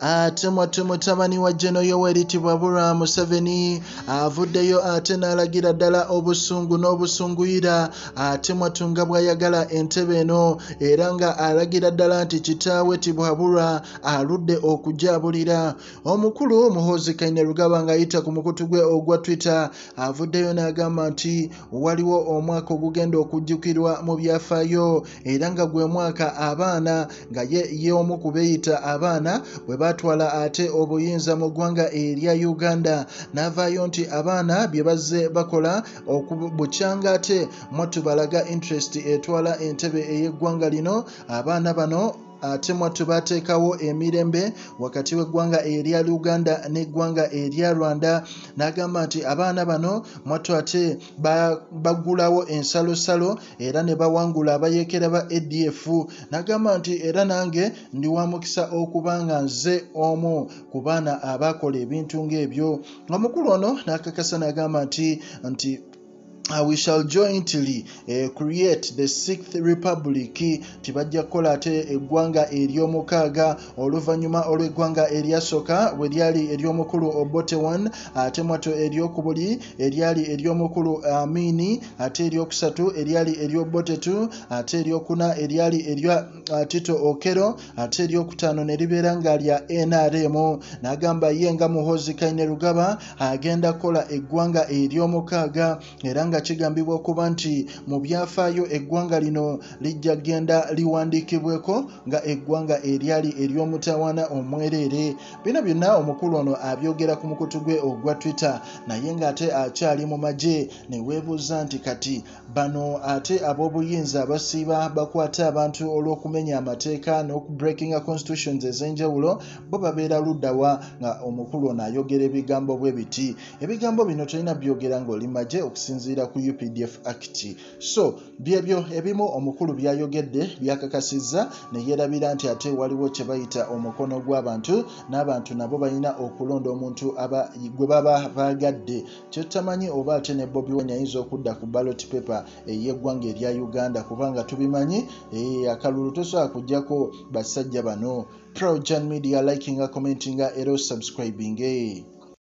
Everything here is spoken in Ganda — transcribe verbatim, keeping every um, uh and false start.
ate mwattu mutabani wa Jeno Yoweri Tibwabura Museveni avuddeyo ate n'alagira ddala obusungu n'obusunguyira ate mwattu nga bw'ayagala Entebbe eno era nga alagira ddala nti kitaawe Tibwabura aludde okujaabulira. Omukulu Muhoozi Kainerugaba ng'ayita ku mukutu gwe ogwa Twitter avuddeyo n'agamba nti waliwo omwaka ogugenda okujjukirwa mu byafaayo era nga gwe mwaka abaana nga ye y'omu ku beeyita abaana bwe batwala ate obuyinza mu ggwanga erya Uganda. N'avaayo nti abaana bye bazze bakola okubukyanga ate mwattu balaga interest etwala entebe ey'eggwanga lino. Abaana bano ate mwattu bateekawo emirembe wakati w'eggwanga erya Uganda n'eggwanga erya Rwanda. N'agamba nti abaana bano mwattu ate baggulawo ensalosalo era ne bawangula abayeekera ba A D F. N'agamba nti era nange ndi wa mukisa okuba nga nze omu ku baana abaakola ebintu ng'ebyo. Omukulu ono n'akakasa n'agamba nti nti Uh, we shall jointly uh, create the sixth republic. Tibajja kukola ate eggwanga ery'omukaaga oluvannyuma olw'eggwanga eryasooka bwe lyali ery'omukulu Obote one, ate mwattu eryokubiri eryali ery'omukulu Amini, ate eryokusatu eryali ery'Obote two, ate eryokuna eryali erya uh, Tito Okero, ate eryokutaano ne libeera nga lya N R M. N'agamba ye nga Muhoozi Kainerugaba agenda kukola eggwanga ery'omukaaga era nga kigambibwa okuba nti mu byafaayo eggwanga lino lijja genda liwandiikibweko nga eggwanga eryali ery'omutawaana omwereere. Bino byonna omukulu ono abyogera ku mukutu gwe ogwa Twitter naye ng'ate akyali mu magye ne weebuuza nti kati bano ate ab'obuyinza abasiiba bakwata abantu olw'okumenya amateeka n'okubreakinga constitutions ez'enjawulo bo babeera luddawa? Nga omukulu ono ayogera ebigambo bwe biti. Ebigambo bino tolina byogera ng'oli magye okusinziira ku U P D F Act. So byebyo ebimu omukulu byayogedde byakakasizza ne yeerabira nti ate waliwo kye bayita omukono gw'abantu n'abantu nabo balina okulonda omuntu aba gwe baba baagadde. Kyetamanyi oba ate ne Bobi Wine ayinza okudda ku ballot paper ey'eggwanga erya Uganda kubanga tubimanyi akalulu tosobola kujjako basajja bano. PROJOURN Media likinga commentinga era subscribing.